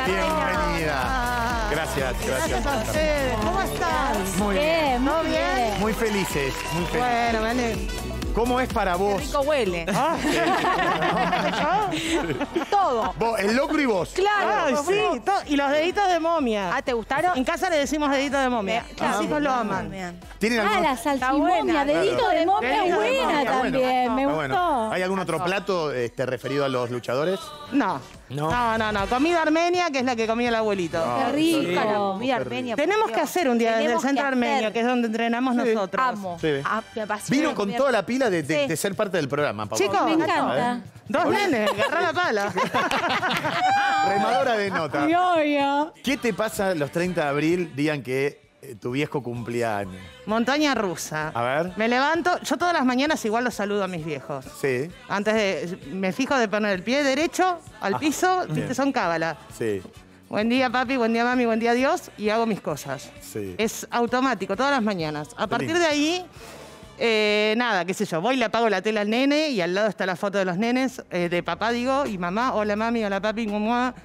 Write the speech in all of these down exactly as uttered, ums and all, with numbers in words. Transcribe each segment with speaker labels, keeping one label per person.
Speaker 1: Bienvenida. Gracias, gracias.
Speaker 2: Gracias a ustedes. ¿Cómo están?
Speaker 1: Muy bien.
Speaker 3: Bien,
Speaker 2: ¿Todo
Speaker 3: muy
Speaker 2: bien?
Speaker 3: bien.
Speaker 1: Muy felices, muy felices.
Speaker 2: Bueno, vale.
Speaker 1: ¿Cómo es para vos?
Speaker 4: Rico huele.
Speaker 2: Ah,
Speaker 4: Todo.
Speaker 1: Vos, el locro y vos.
Speaker 2: Ay, sí. to- Y los deditos de momia.
Speaker 4: Ah, ¿te gustaron?
Speaker 2: En casa le decimos deditos de momia.
Speaker 4: Claro.
Speaker 2: Mis hijos lo aman.
Speaker 1: ¿Tienen
Speaker 3: Ah,
Speaker 1: algún...
Speaker 3: la salchimomia,
Speaker 4: buena.
Speaker 3: dedito
Speaker 1: Claro.
Speaker 3: de momia es
Speaker 2: Dedito de
Speaker 3: buena
Speaker 2: momia,
Speaker 1: Está bueno,
Speaker 3: también, me
Speaker 1: está
Speaker 3: gustó.
Speaker 1: bueno. ¿Hay algún otro plato este, referido a los luchadores?
Speaker 2: No.
Speaker 1: No.
Speaker 2: No, no, no. Comida armenia, que es la que comía el abuelito.
Speaker 1: Ah,
Speaker 3: Qué rico.
Speaker 4: Rica la comida armenia. por
Speaker 2: Tenemos que
Speaker 4: Dios.
Speaker 2: hacer un día desde el
Speaker 3: Tenemos que
Speaker 2: centro
Speaker 3: hacer.
Speaker 2: armenio, que es donde entrenamos nosotros.
Speaker 4: Amo.
Speaker 1: Sí.
Speaker 4: Ah, me apasiona
Speaker 1: Vino
Speaker 4: la
Speaker 1: con
Speaker 4: comida.
Speaker 1: toda la pila de, de-
Speaker 4: Sí.
Speaker 1: de ser parte del programa, Paola.
Speaker 2: Chicos,
Speaker 3: Me encanta.
Speaker 2: Dos nenes, agarrá la pala.
Speaker 1: Remadora de nota.
Speaker 3: Mi obvio.
Speaker 1: ¿Qué te pasa los treinta de abril, día en que eh, tu viejo cumplía años?
Speaker 2: Montaña rusa.
Speaker 1: A ver.
Speaker 2: Me levanto, yo todas las mañanas igual los saludo a mis viejos.
Speaker 1: Sí,
Speaker 2: Antes de, me fijo de poner el pie derecho al piso, viste,
Speaker 1: bien.
Speaker 2: son cábala.
Speaker 1: sí,
Speaker 2: Buen día, papi, buen día, mami, buen día, Dios, y hago mis cosas.
Speaker 1: sí.
Speaker 2: Es automático, todas las mañanas. A partir
Speaker 1: lindo.
Speaker 2: de ahí, eh, nada, qué sé yo, voy, le apago la tela al nene y al lado está la foto de los nenes, eh, de papá, digo, y mamá, hola mami, hola papi, mamá.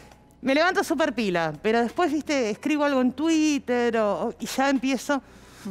Speaker 2: Me levanto súper pila, pero después, viste, escribo algo en Twitter o- o- y ya empiezo.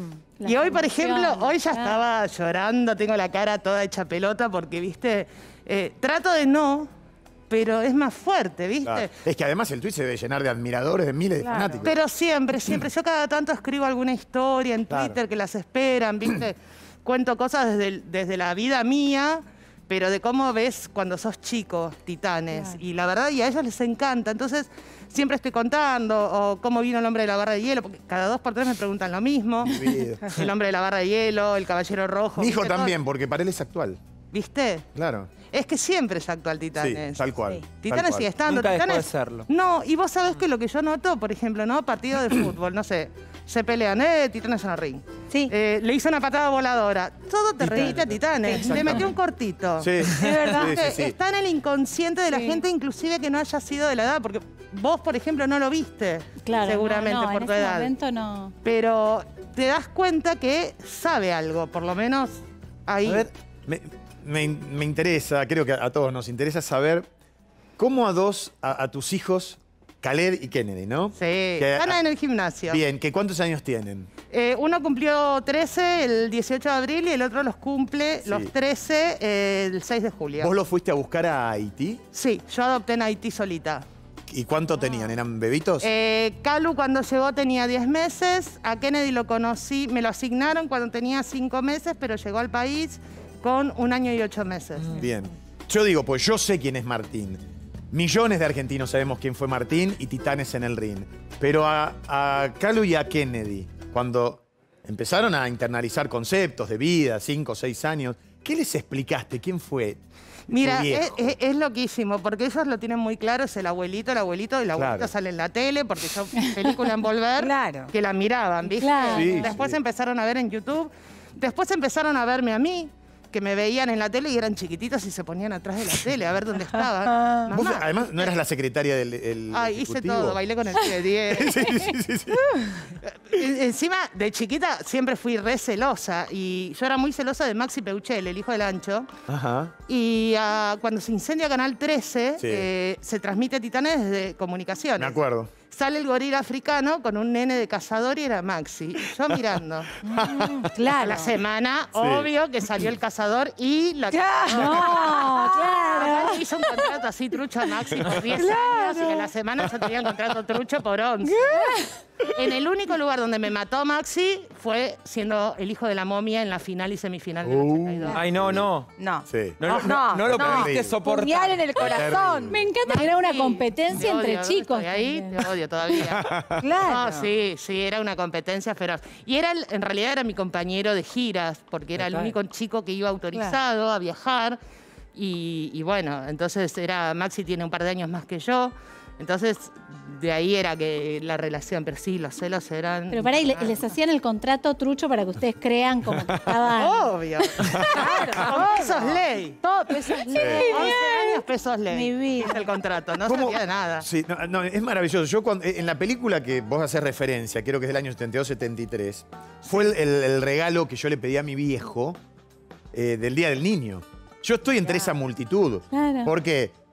Speaker 3: La
Speaker 2: Y hoy, por ejemplo,
Speaker 3: conmoción,
Speaker 2: hoy ya
Speaker 3: claro.
Speaker 2: estaba llorando, tengo la cara toda hecha pelota porque, viste, eh, trato de no, pero es más fuerte, viste.
Speaker 1: Claro. Es que además el tuit se debe llenar de admiradores, de miles de
Speaker 4: Claro.
Speaker 1: fanáticos.
Speaker 2: Pero siempre, siempre. Yo cada tanto escribo alguna historia en
Speaker 1: Claro.
Speaker 2: Twitter que las esperan, ¿viste? Cuento cosas desde, el- desde la vida mía, pero de cómo ves cuando sos chico, Titanes.
Speaker 3: Claro.
Speaker 2: Y la verdad, y a ellos les encanta. Entonces, siempre estoy contando, o cómo vino el hombre de la barra de hielo, porque cada dos por tres me preguntan lo mismo.
Speaker 1: Mi vida.
Speaker 2: El hombre de la barra de hielo, el caballero rojo.
Speaker 1: Mi hijo
Speaker 2: ¿viste?
Speaker 1: también, porque para él es actual.
Speaker 2: ¿Viste?
Speaker 1: Claro.
Speaker 2: Es que siempre es actual Titanes.
Speaker 1: Sí, tal cual.
Speaker 3: Sí.
Speaker 1: tal
Speaker 2: Titanes
Speaker 1: cual.
Speaker 2: sigue estando.
Speaker 5: Nunca dejó
Speaker 2: Titanes...
Speaker 5: de serlo.
Speaker 2: No, y vos sabés que lo que yo noto, por ejemplo, ¿no? Partido de fútbol, no sé, se pelean, eh, Titanes en el ring.
Speaker 4: Sí.
Speaker 2: Eh, le hizo una patada voladora. Todo te
Speaker 1: Titanes.
Speaker 2: reíste a Titanes. Le metió un cortito.
Speaker 1: Sí.
Speaker 2: Es verdad
Speaker 1: Sí,
Speaker 2: que
Speaker 1: sí, sí.
Speaker 2: está en el inconsciente de la
Speaker 3: Sí.
Speaker 2: gente, inclusive que no haya sido de la edad, porque vos, por ejemplo, no lo viste.
Speaker 3: Claro,
Speaker 2: seguramente
Speaker 3: no, no,
Speaker 2: por
Speaker 3: en
Speaker 2: tu
Speaker 3: ese
Speaker 2: edad.
Speaker 3: momento no.
Speaker 2: Pero te das cuenta que sabe algo, por lo menos ahí.
Speaker 1: A ver, me, me- me interesa, creo que a, a todos nos interesa saber cómo a dos, a, a tus hijos, Khaled y Kennedy, ¿no?
Speaker 2: Sí,
Speaker 1: Que-
Speaker 2: están
Speaker 1: a-
Speaker 2: en el gimnasio.
Speaker 1: Bien, que ¿cuántos años tienen?
Speaker 2: Eh, uno cumplió trece el dieciocho de abril y el otro los cumple
Speaker 1: Sí.
Speaker 2: los trece eh, el seis de julio.
Speaker 1: ¿Vos los fuiste a buscar a Haití?
Speaker 2: Sí, yo adopté en Haití solita.
Speaker 1: ¿Y cuánto tenían? ¿Eran bebitos?
Speaker 2: Eh, Calu cuando llegó tenía diez meses, a Kennedy lo conocí, me lo asignaron cuando tenía cinco meses, pero llegó al país con un año y ocho meses.
Speaker 1: Bien. Yo digo, pues yo sé quién es Martín. Millones de argentinos sabemos quién fue Martín y Titanes en el ring. Pero a, a Calu y a Kennedy, cuando empezaron a internalizar conceptos de vida, cinco o seis años, ¿qué les explicaste? ¿Quién fue?
Speaker 2: Mira,
Speaker 1: tu viejo?
Speaker 2: es, es- es loquísimo, porque ellos lo tienen muy claro, es el abuelito, el abuelito, y el abuelito
Speaker 1: Claro.
Speaker 2: sale en la tele, porque yo película en Volver,
Speaker 4: Claro.
Speaker 2: que la miraban, ¿viste?
Speaker 3: Claro.
Speaker 1: Sí,
Speaker 2: Después
Speaker 1: sí.
Speaker 2: empezaron a ver en YouTube, después empezaron a verme a mí, que me veían en la tele y eran chiquititos y se ponían atrás de la tele a ver dónde estaban.
Speaker 1: Vos,
Speaker 2: Mamá.
Speaker 1: además, no eras la secretaria del el
Speaker 2: Ay, hice
Speaker 1: ejecutivo?
Speaker 2: todo, bailé con el pibe diez.
Speaker 1: sí, sí, sí, sí.
Speaker 2: En- Encima, de chiquita siempre fui re celosa y yo era muy celosa de Maxi Peuchel, el hijo del Ancho.
Speaker 1: Ajá.
Speaker 2: Y ah, cuando se incendia Canal trece,
Speaker 1: Sí.
Speaker 2: eh, se transmite Titanes desde Comunicaciones.
Speaker 1: Me acuerdo.
Speaker 2: Sale el gorila africano con un nene de cazador y era Maxi. Yo mirando. A
Speaker 4: Claro.
Speaker 2: la semana, obvio que salió el cazador y la cazadora.
Speaker 3: No, claro.
Speaker 2: Hizo un contrato así trucho a Maxi por diez años y a la semana yo tenía un contrato trucho por once. En el único lugar donde me mató Maxi fue siendo el hijo de la momia en la final y semifinal del
Speaker 1: Uh.
Speaker 2: ochenta y dos.
Speaker 5: Ay, no, no.
Speaker 4: No.
Speaker 1: Sí.
Speaker 5: No, lo- no, no lo
Speaker 4: no.
Speaker 5: pudiste soportar.
Speaker 4: Puñal en el corazón.
Speaker 3: Me encanta que era una
Speaker 2: Sí,
Speaker 3: competencia
Speaker 2: te odio,
Speaker 3: entre
Speaker 2: ¿no?
Speaker 3: chicos.
Speaker 2: Estoy ahí,
Speaker 3: también.
Speaker 2: te odio todavía.
Speaker 4: Claro.
Speaker 2: No, sí, sí, era una competencia feroz. Y era, el- en realidad era mi compañero de giras, porque era el
Speaker 5: Total.
Speaker 2: único chico que iba autorizado a viajar. Y, y bueno, entonces era, Maxi tiene un par de años más que yo. Entonces, de ahí era que la relación, pero sí, los celos eran...
Speaker 3: Pero pará, y le- les hacían el contrato trucho para que ustedes crean como que estaban.
Speaker 2: Obvio. Claro, con pesos ley.
Speaker 4: Todo pesos ley.
Speaker 2: once años pesos ley.
Speaker 4: Mi vida.
Speaker 2: Es el contrato, no
Speaker 1: ¿Cómo?
Speaker 2: sabía de nada.
Speaker 1: Sí, no, no, es maravilloso. Yo cuando, en la película que vos haces referencia, creo que es del año setenta y dos setenta y tres, fue el, el- el regalo que yo le pedí a mi viejo eh, del Día del Niño. Yo estoy entre esa multitud.
Speaker 3: Claro.
Speaker 1: Porque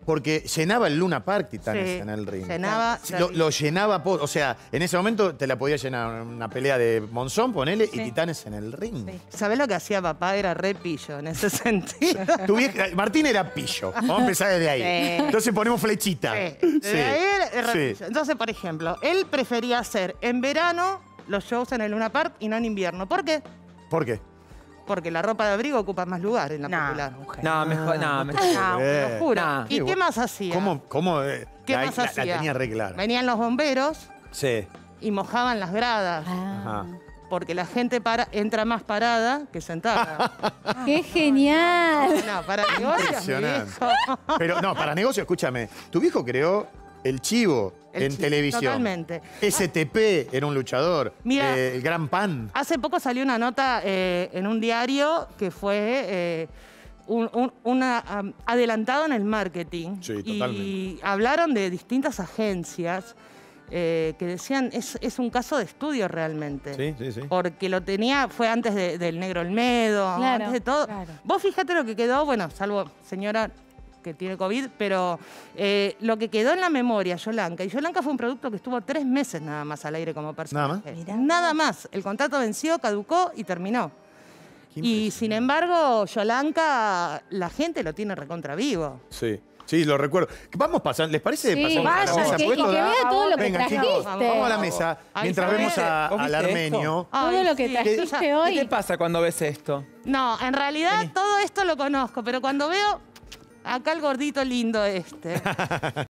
Speaker 1: Porque llenaba el Luna Park Titanes
Speaker 2: Sí,
Speaker 1: en el ring.
Speaker 2: llenaba
Speaker 1: Sí, Lo, lo llenaba, po- o sea, en ese momento te la podía llenar una pelea de Monzón, ponele, y Titanes en el ring.
Speaker 2: ¿Sabés lo que hacía papá? Era re pillo en ese sentido.
Speaker 1: Tu vieja- Martín era pillo. Vamos a empezar desde ahí.
Speaker 2: Sí.
Speaker 1: Entonces ponemos flechita.
Speaker 2: Sí.
Speaker 1: Sí.
Speaker 2: De ahí era- era
Speaker 1: Sí.
Speaker 2: pillo. Entonces, por ejemplo, él prefería hacer en verano los shows en el Luna Park y no en invierno. ¿Por qué?
Speaker 1: ¿Por qué?
Speaker 2: Porque la ropa de abrigo ocupa más lugar en la
Speaker 4: No,
Speaker 2: popular.
Speaker 4: mujer.
Speaker 5: No, mejor, no, mejor.
Speaker 2: No, te lo juro.
Speaker 5: Nah.
Speaker 2: ¿Y qué más hacía?
Speaker 1: ¿Cómo? cómo eh,
Speaker 2: ¿Qué
Speaker 1: la,
Speaker 2: más
Speaker 1: la-
Speaker 2: hacía?
Speaker 1: la tenía re clara.
Speaker 2: Venían los bomberos
Speaker 1: Sí.
Speaker 2: y mojaban las gradas.
Speaker 3: Ah,
Speaker 1: Ajá.
Speaker 2: Porque la gente para, entra más parada que sentada.
Speaker 3: ¡Qué genial!
Speaker 2: No, para negocios, mi
Speaker 1: Impresionante.
Speaker 2: viejo.
Speaker 1: Pero no, para negocio, escúchame. Tu viejo creó el chivo
Speaker 2: El
Speaker 1: en
Speaker 2: chivo,
Speaker 1: televisión.
Speaker 2: totalmente.
Speaker 1: S T P era un luchador.
Speaker 2: Mira.
Speaker 1: Eh, el Gran Pan.
Speaker 2: Hace poco salió una nota eh, en un diario que fue eh, un, un- una, um, adelantado en el marketing.
Speaker 1: Sí,
Speaker 2: Y
Speaker 1: totalmente.
Speaker 2: hablaron de distintas agencias eh, que decían, es, es un caso de estudio realmente.
Speaker 1: Sí, sí, sí.
Speaker 2: Porque lo tenía, fue antes de- del Negro Olmedo,
Speaker 3: Claro,
Speaker 2: antes de todo.
Speaker 3: claro.
Speaker 2: Vos fíjate lo que quedó, bueno, salvo señora que tiene COVID, pero eh, lo que quedó en la memoria, Yolanka, y Yolanka fue un producto que estuvo tres meses nada más al aire como personaje.
Speaker 1: ¿Nada más?
Speaker 2: Mirá. Nada más. El contrato venció, caducó y terminó.
Speaker 1: Qué
Speaker 2: Y sin embargo, Yolanka, la gente lo tiene recontra vivo.
Speaker 1: Sí. Sí, lo recuerdo. Vamos pasando. ¿Les parece
Speaker 3: Sí,
Speaker 1: pasar a la
Speaker 3: vaya,
Speaker 1: mesa?
Speaker 3: que-
Speaker 1: Porque
Speaker 3: y
Speaker 1: esto
Speaker 3: que
Speaker 1: da-
Speaker 3: vea todo lo que
Speaker 1: Venga, chicos,
Speaker 3: trajiste.
Speaker 1: vamos a la mesa.
Speaker 2: Ahí
Speaker 1: Mientras
Speaker 2: está.
Speaker 1: vemos a-
Speaker 5: ¿Vos
Speaker 1: al
Speaker 5: viste
Speaker 1: armenio.
Speaker 3: Todo
Speaker 2: Ay,
Speaker 3: lo que
Speaker 2: sí.
Speaker 3: trajiste
Speaker 5: ¿Qué
Speaker 3: hoy.
Speaker 5: te pasa cuando ves esto?
Speaker 2: No, en realidad todo esto lo conozco, pero cuando veo acá el gordito lindo este,